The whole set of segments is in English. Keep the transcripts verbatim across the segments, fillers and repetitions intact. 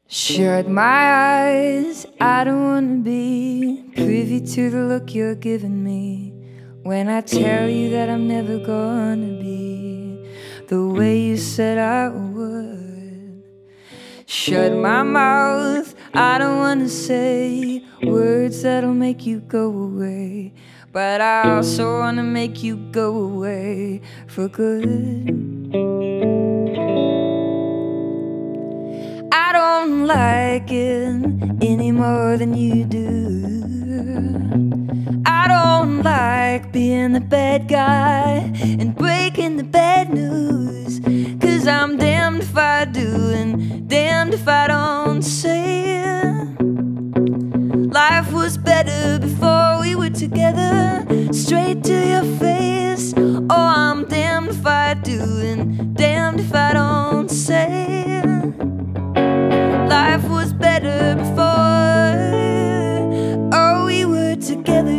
Shut my eyes, I don't wanna be privy to the look you're giving me when I tell you that I'm never gonna be the way you said I would. Shut my mouth, I don't wanna say words that'll make you go away, but I also wanna make you go away for good. I don't like it any more than you do. I don't like being the bad guy and breaking the bad news, 'cause I'm damned if I do and damned if I don't say it. Life was better before we were together, straight to your face. Oh, I'm damned if I do and damned if I don't say it. Life was better before, oh, we were together.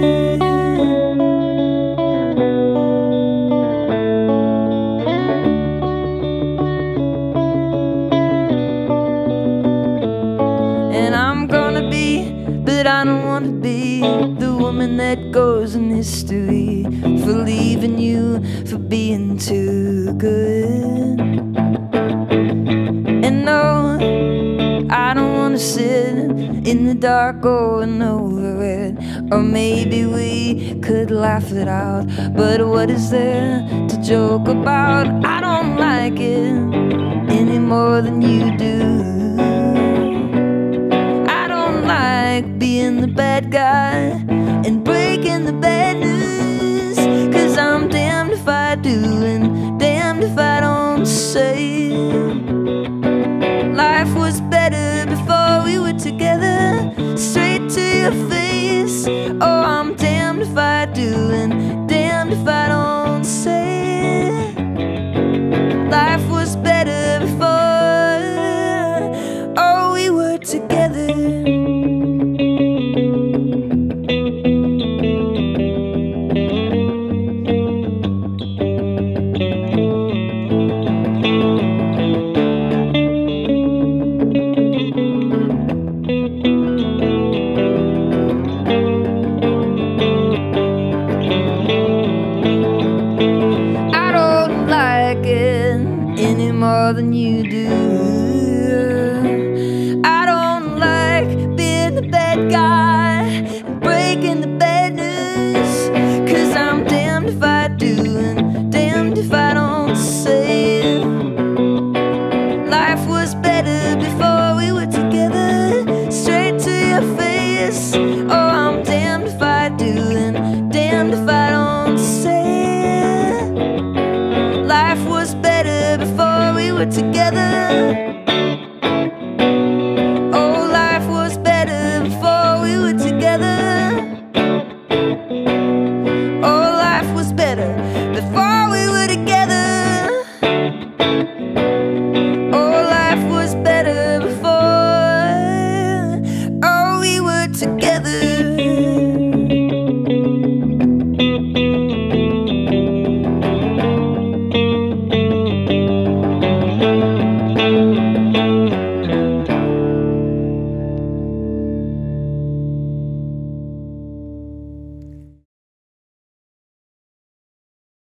And I'm gonna be, but I don't wanna be the woman that goes in history for leaving you, for being too good. And no, I don't wanna sit in the dark going over it. Or maybe we could laugh it out, but what is there to joke about? I don't like it any more than you do. I don't like being the bad guy and breaking the bad news, 'cause I'm damned if I do and damned if I don't say it. Life was better before we were together, straight to your face. Oh, I'm damned if I do and damned if I don't say it. Life was better before, oh, we were together. Any more than you do. I don't like being the bad guy and breaking the bad news, 'cause I'm damned if I do and damned if I don't say it. Life was better before we were together, straight to your face. Oh, I'm damned if I do and damned if I don't say it. Life was better before we were together.